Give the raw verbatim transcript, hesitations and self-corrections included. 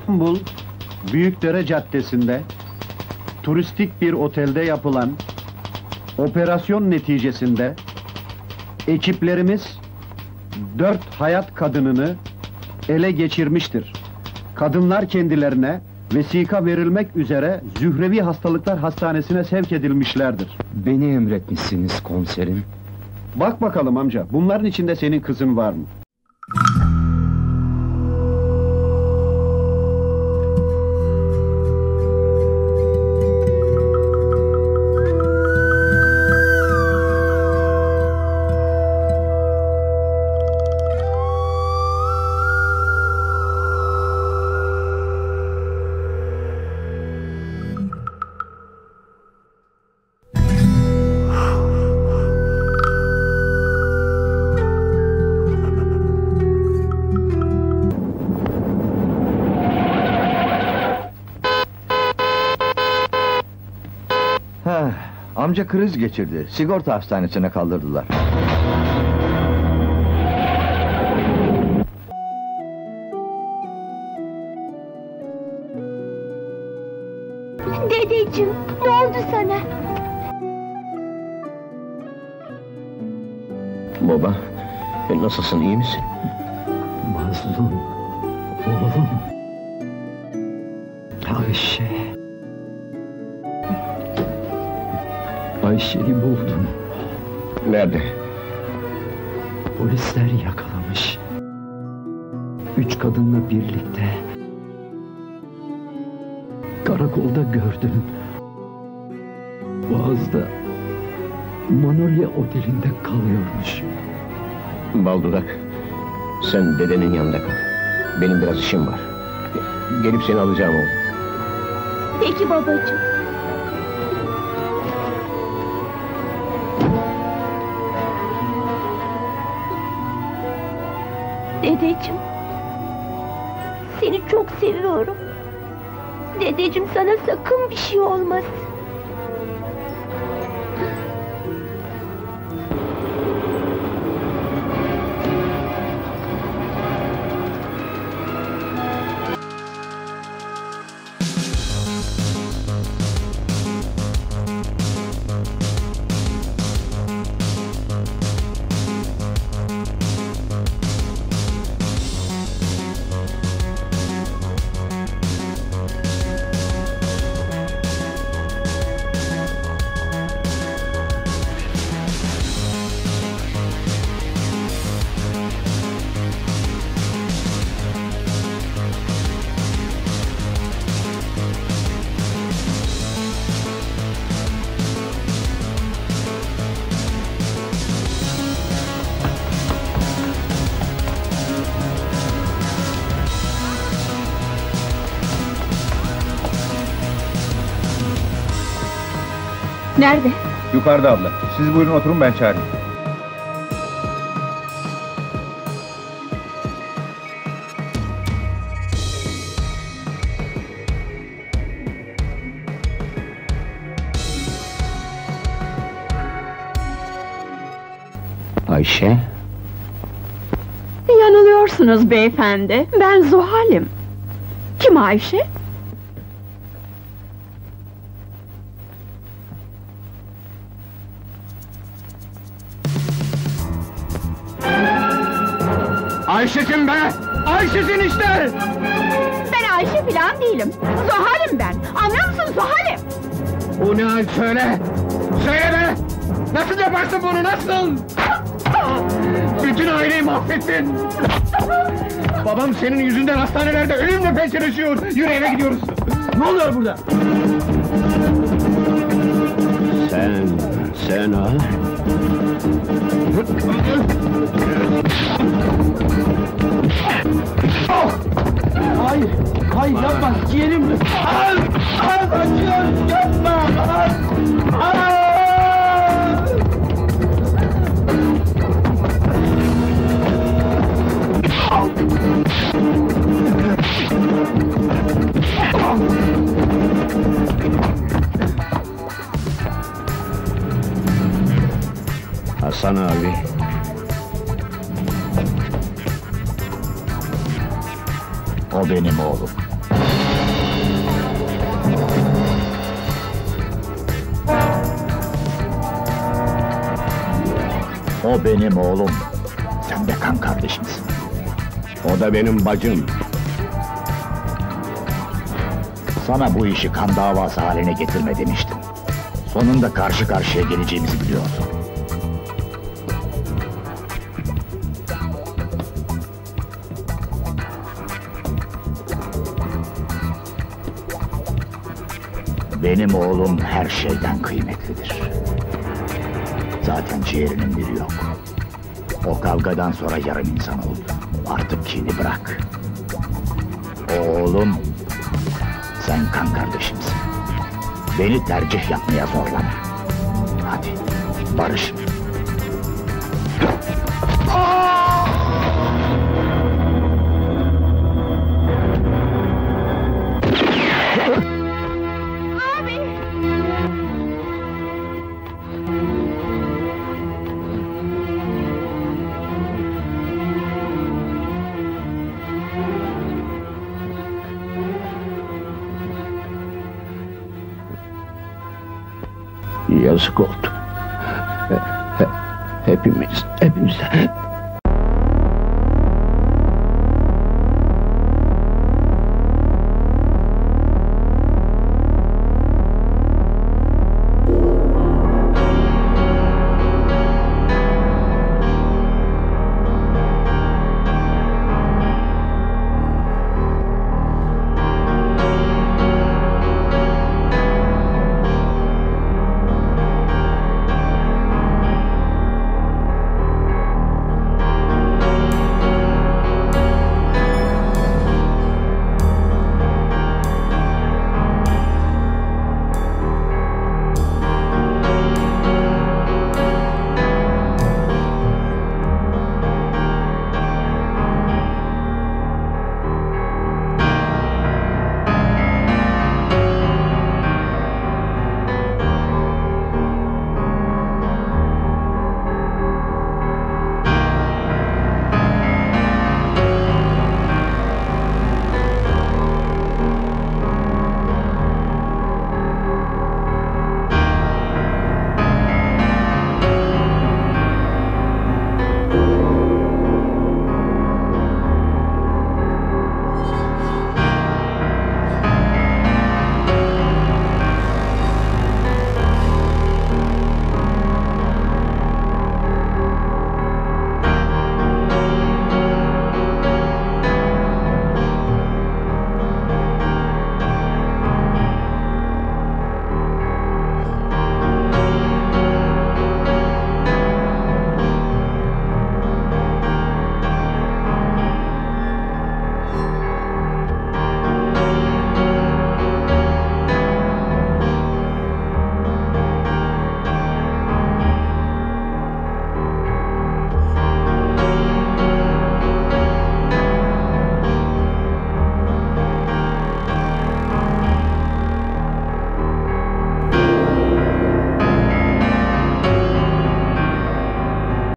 İstanbul Büyükdere Caddesi'nde turistik bir otelde yapılan operasyon neticesinde ekiplerimiz dört hayat kadınını ele geçirmiştir. Kadınlar kendilerine vesika verilmek üzere Zührevi Hastalıklar Hastanesi'ne sevk edilmişlerdir. Beni emretmişsiniz komiserim. Bak bakalım amca, bunların içinde senin kızın var mı? Ha, amca kriz geçirdi. Sigorta hastanesine kaldırdılar. Dedeciğim, ne oldu sana? Baba, e, nasılsın, iyi misin? Mazlum, oğlum. Ayşe. Ayşe'yi buldum. Nerede? Polisler yakalamış. Üç kadınla birlikte. Karakolda gördüm. Boğaz'da Manolya Oteli'nde kalıyormuş. Baldudak, sen dedenin yanında kal. Benim biraz işim var. Gelip seni alacağım oğlum. Peki babacığım. Dedeciğim, seni çok seviyorum. Dedeciğim, sana sakın bir şey olmasın. Nerede? Yukarıda abla. Siz buyurun oturun, ben çağırayım. Ayşe? Yanılıyorsunuz beyefendi, ben Zuhal'im. Kim Ayşe? Ayşe'cim be! Ayşe'sin işte! Ben Ayşe filan değilim, Zuhal'im ben! Anlıyor musun, Zuhal'im? Bu ne hal, söyle! Söyle be! Nasıl yaparsın bunu, nasıl? Bütün aileyi mahvettin! Babam senin yüzünden hastanelerde ölümle pençeleşiyor! Yürü, eve gidiyoruz! Ne oluyor burada? Sen, sen ha? Hayır, hayır yapma, ciğerim. Al, al, acıyor, yapma, al, al. Hasan abi. O benim oğlum. O benim oğlum. Sen de kan kardeşimsin. O da benim bacım. Sana bu işi kan davası haline getirme demiştim. Sonunda karşı karşıya geleceğimizi biliyorsun. Benim oğlum her şeyden kıymetlidir. Zaten ciğerinin biri yok. O kavgadan sonra yarım insan oldu. Artık kini bırak. Oğlum, sen kan kardeşimsin. Beni tercih yapmaya zorlama. Hadi, barış. Yazık oldu. He- he- Hepimiz, hepimize.